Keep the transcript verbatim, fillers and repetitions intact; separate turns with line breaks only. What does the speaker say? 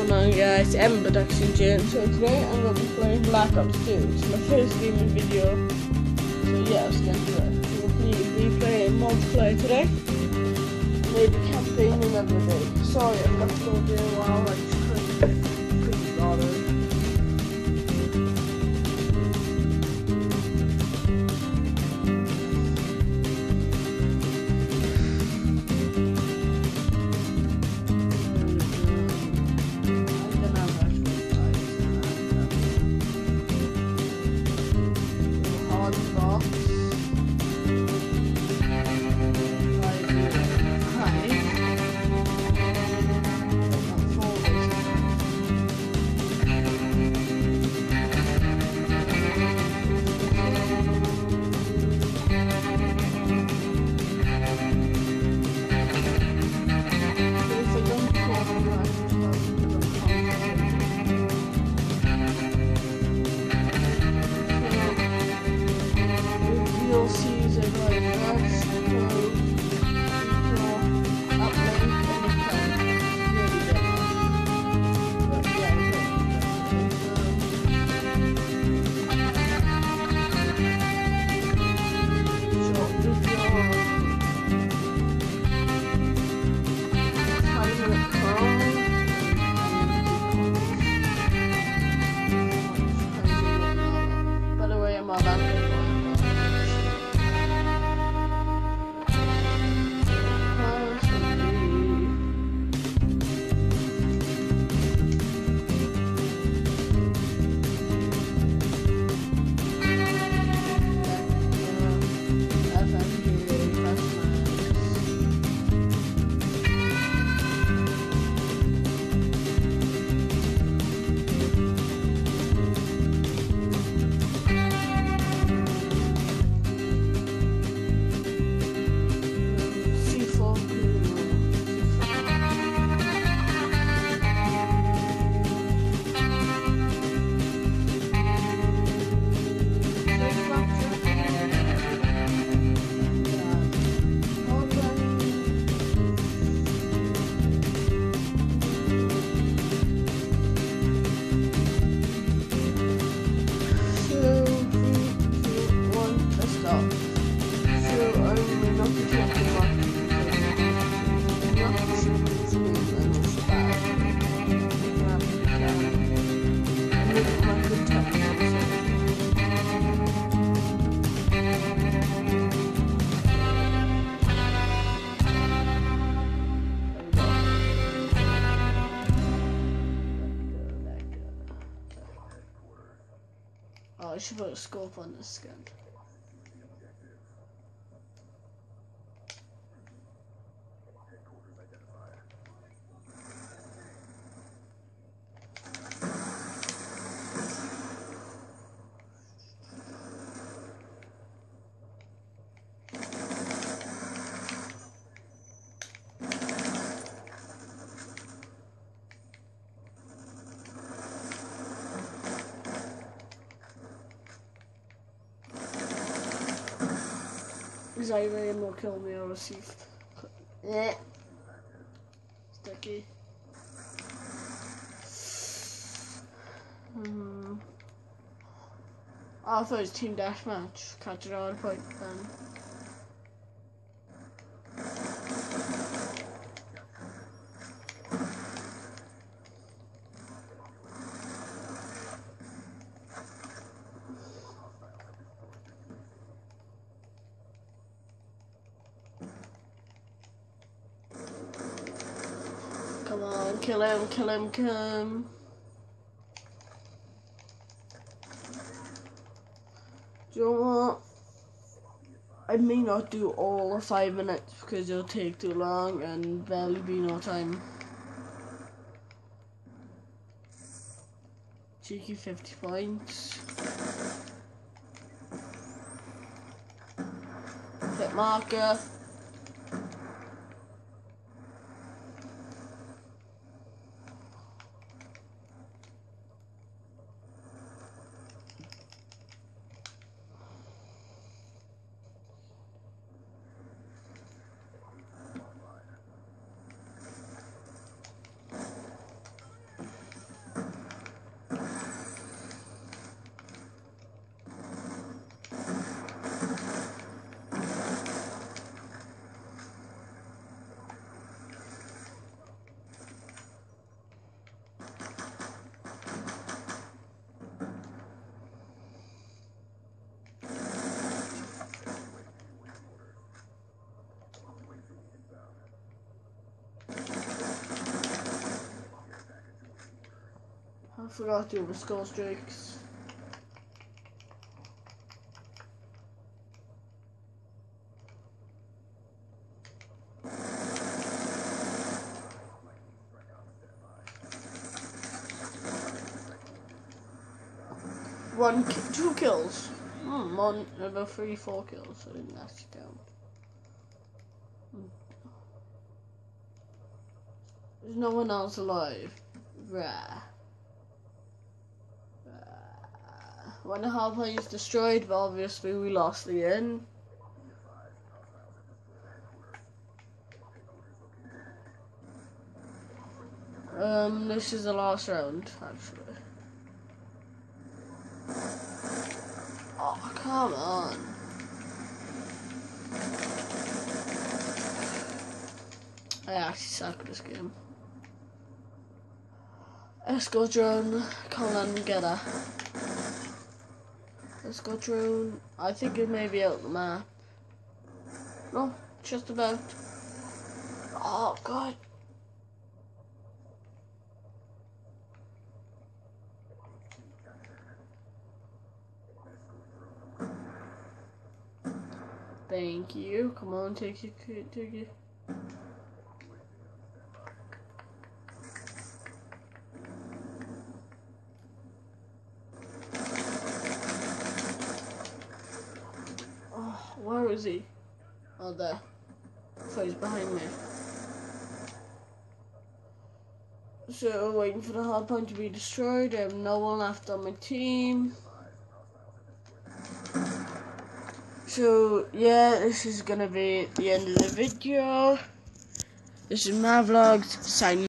going on, guys? I'm Production Jane. So today I'm going to be playing Black Ops two. It's my first gaming video. So yeah, let's get into it. We'll be playing multiplayer today. Maybe campaigning every day. Sorry, I'm not going to do a while. I just couldn't, couldn't bother. I should put a scope on this skin. Is either him will kill me or receive. Yeah. Sticky. Hmm. Oh, I thought it was team deathmatch. Catch it all point then. Come on, kill him, kill him, kill him. Do you know what? I may not do all of five minutes because it'll take too long and there'll be no time. Cheeky fifty points. Hit marker. I forgot to do the score streaks. One, two kills. Hmm, one, about three, four kills. I didn't actually count. Hmm. There's no one else alive. Rah. Rah. One and a half planes destroyed, but obviously we lost the end. Um, this is the last round, actually. Oh, come on. I actually suck at this game. Escort drone, Colin, get her. Escort drone, I think it may be out the map. No, just about. Oh, God. Thank you. Come on, take it, take it. Oh, where is he? Oh, there. So he's behind me. So, waiting for the hard point to be destroyed. I have no one left on my team. So, yeah, this is gonna be the end of the video. This is my vlogs, signing